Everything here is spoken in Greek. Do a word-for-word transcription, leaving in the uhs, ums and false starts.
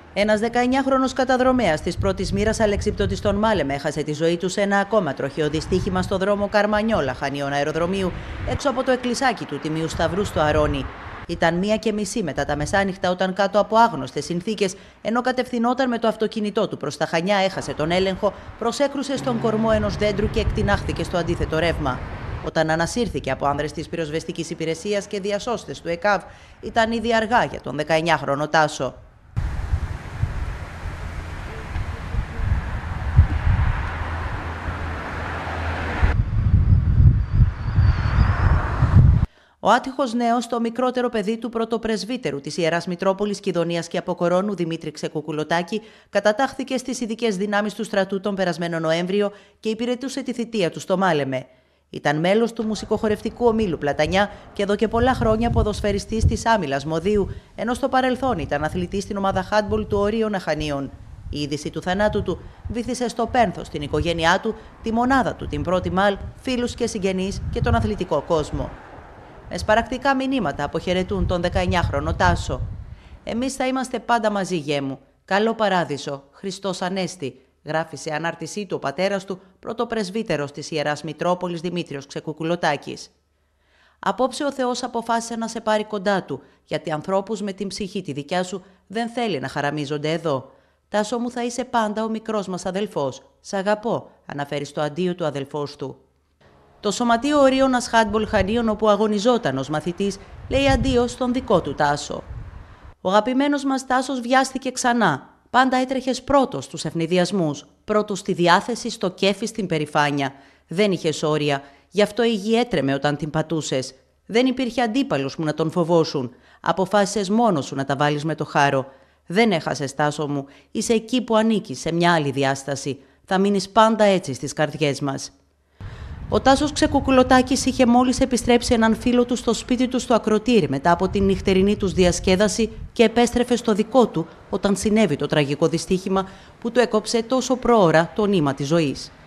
Ένας δεκαεννιάχρονος καταδρομέας της πρώτης μοίρας αλεξίπτωτης Μάλεμε έχασε τη ζωή του σε ένα ακόμα τροχαίο δυστύχημα στο δρόμο Καρμανιόλα Χανίων Αεροδρομίου, έξω από το εκκλησάκι του Τιμίου Σταυρού στο Αρώνι. Ήταν μία και μισή μετά τα μεσάνυχτα όταν κάτω από άγνωστες συνθήκες, ενώ κατευθυνόταν με το αυτοκίνητό του προς τα Χανιά, έχασε τον έλεγχο, προσέκρουσε στον κορμό ενός δέντρου και εκτινάχθηκε στο αντίθετο ρεύμα. Όταν ανασύρθηκε από άνδρες της πυροσβεστικής υπηρεσίας και διασώστες του ΕΚΑΒ, ήταν ήδη αργά για τον δεκαεννιάχρονο Τάσο. Ο άτυχος νέος, το μικρότερο παιδί του πρωτοπρεσβύτερου της Ιεράς Μητρόπολης Κιδωνίας και Αποκορώνου, Δημήτρη Ξεκουκουλωτάκη, κατατάχθηκε στις ειδικές δυνάμεις του στρατού τον περασμένο Νοέμβριο και υπηρετούσε τη θητεία του στο Μάλεμε. Ήταν μέλος του μουσικοχορευτικού ομίλου Πλατανιά και εδώ και πολλά χρόνια ποδοσφαιριστής της Άμυλας Μοδίου, ενώ στο παρελθόν ήταν αθλητής στην ομάδα χάντμπολ του Ορίωνα Χανίων. Η είδηση του θανάτου του βύθισε στο πένθος την οικογένειά του, τη μονάδα του, την πρώτη ΜΑΛ, φίλους και συγγενείς και τον αθλητικό κόσμο. Με σπαρακτικά μηνύματα αποχαιρετούν τον δεκαεννιάχρονο Τάσο. «Εμείς θα είμαστε πάντα μαζί, γέ μου. Καλό παράδεισο. Χριστός Ανέστη», γράφει σε ανάρτησή του ο πατέρας του, πρωτοπρεσβύτερος της Ιεράς Μητρόπολης Δημήτριος Ξεκουκουλωτάκης. «Απόψε ο Θεός αποφάσισε να σε πάρει κοντά του, γιατί ανθρώπους με την ψυχή τη δικιά σου δεν θέλει να χαραμίζονται εδώ. Τάσο μου, θα είσαι πάντα ο μικρός μας αδελφός. Σ' αγαπώ», αναφέρει στο αντίο του αδελφός του. Το Σωματείο Ορίωνας Χάντμπολ Χανίων, όπου αγωνιζόταν ως μαθητής, λέει αντίο στον δικό του Τάσο. «Ο αγαπημένος μας Τάσος βιάστηκε ξανά. Πάντα έτρεχες πρώτος στους ευνηδιασμούς, πρώτος στη διάθεση, στο κέφι, στην περηφάνεια. Δεν είχες όρια, γι' αυτό η γη έτρεμε όταν την πατούσες. Δεν υπήρχε αντίπαλος που να τον φοβόσουν. Αποφάσισες μόνος σου να τα βάλεις με το χάρο. Δεν έχασες, Τάσο μου. Είσαι εκεί που ανήκεις, σε μια άλλη διάσταση. Θα μείνεις πάντα έτσι στις καρδιές μας». Ο Τάσος Ξεκουκουλωτάκης είχε μόλις επιστρέψει έναν φίλο του στο σπίτι του στο Ακροτήρι μετά από την νυχτερινή τους διασκέδαση και επέστρεφε στο δικό του όταν συνέβη το τραγικό δυστύχημα που του έκοψε τόσο πρόωρα το νήμα της ζωής.